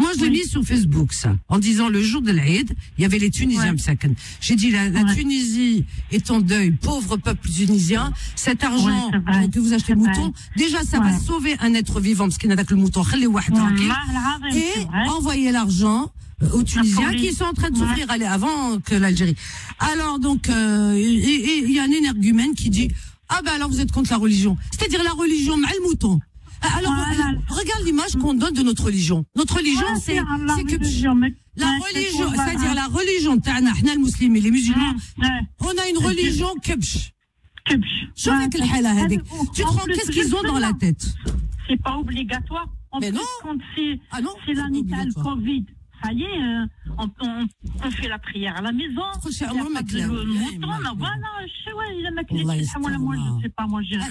Moi, je l'ai mis sur Facebook, ça, en disant le jour de l'Aïd, il y avait les Tunisiens, Msaken. J'ai dit, la Tunisie est en deuil, pauvre peuple tunisien. Cet argent que vous achetez le mouton, déjà, ça va sauver un être vivant, parce qu'il n'a que le mouton, et envoyer l'argent aux Tunisiens qui sont en train de souffrir avant que l'Algérie. Alors, donc, il y a un énergumène qui dit, ah ben alors vous êtes contre la religion. C'est-à-dire la religion, mal mouton. Alors, regarde l'image qu'on donne de notre religion. Notre religion, c'est que la religion, c'est-à-dire la religion, les musulmans, les musulmans, on a une religion kebsh. Tu te rends qu'est-ce qu'ils ont dans la tête? C'est pas obligatoire. Mais non. C'est l'amical Covid. Ça y est, on fait la prière à la maison. Il y a pas de mouton, voilà, il a maquillé. Moi, je sais pas, moi, j'ai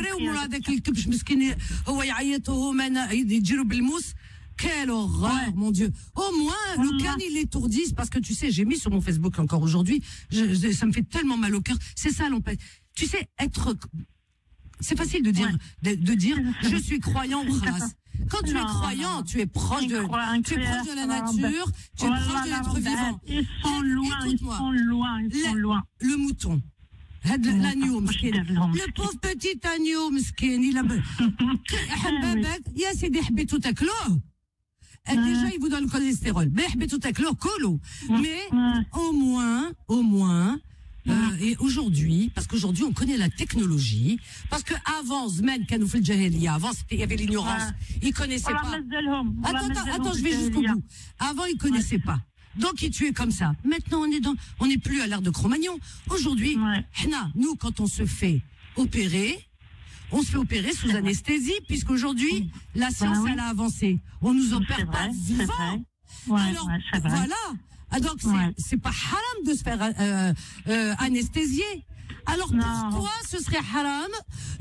rien. Quelle horreur, mon Dieu. Au moins, le can, il étourdisse, parce que tu sais, j'ai mis sur mon Facebook encore aujourd'hui, ça me fait tellement mal au cœur. C'est ça, l'empêche. Tu sais, c'est facile de dire, je suis croyant ou khalas. Quand tu es croyant, tu es proche de la nature, tu es proche de l'être vivant. Ils sont loin. Le mouton. L'agneau, le pauvre petit agneau, مسكين, il a حبابك يا سيدي حبيتو تاكلوه. Déjà, il vous donne le cholestérol. Mais حبيتو تاكلوه كلوا. Mais au moins, et aujourd'hui, parce qu'aujourd'hui on connaît la technologie, parce que avant Zmen Kanou fil Jahiliya, avant il y avait l'ignorance, ils connaissaient pas. Attends, je vais jusqu'au bout. Avant ils connaissaient pas. Donc ils tuaient comme ça. Maintenant on est plus à l'ère de Cro-Magnon. Aujourd'hui, nous quand on se fait opérer sous anesthésie, puisqu'aujourd'hui la science elle a avancé. On nous opère pas vivants. Alors voilà. Ah donc c'est pas haram de se faire anesthésier. Alors pourquoi ce serait haram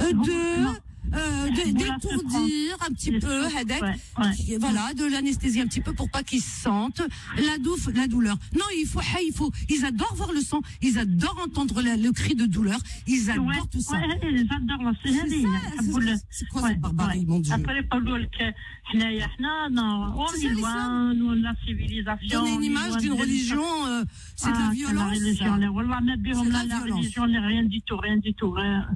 d'étourdir un petit peu, voilà, de l'anesthésier un petit peu pour pas qu'ils sentent la douleur. Non, ils adorent voir le sang, ils adorent entendre le cri de douleur, ils adorent tout ça. Ils adorent la série. C'est quoi cette barbarie, mon Dieu? Après, on est loin, nous, la civilisation. Donner une image d'une religion, c'est de la violence. La religion n'est rien du tout.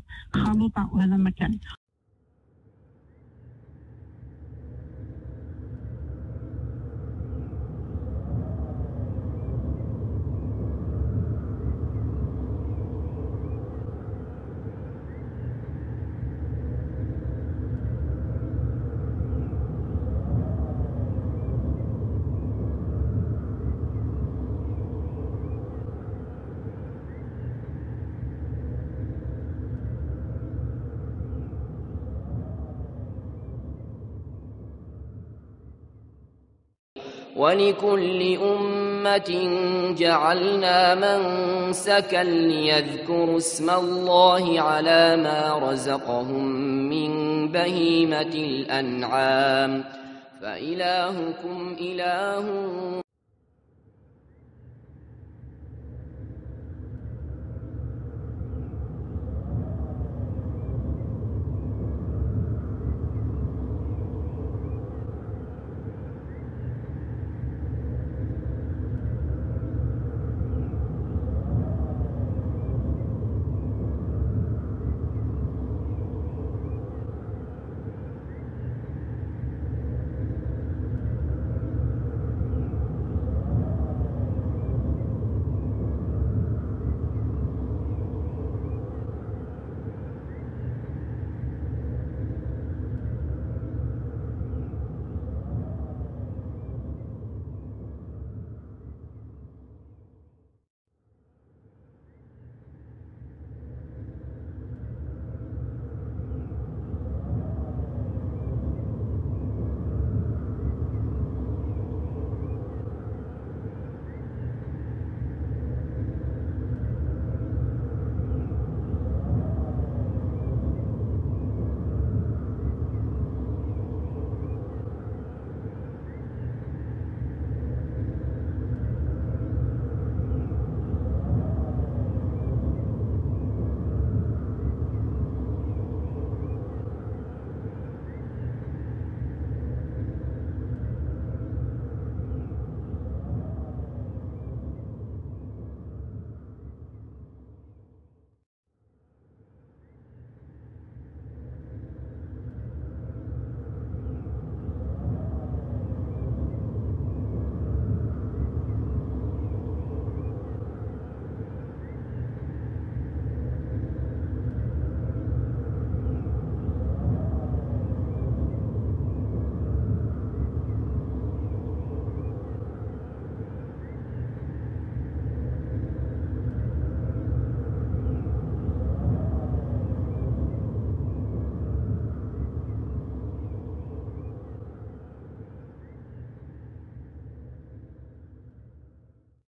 ولكل أمة جعلنا منسكا ليذكروا اسم الله على ما رزقهم من بهيمة الأنعام فإلهكم إله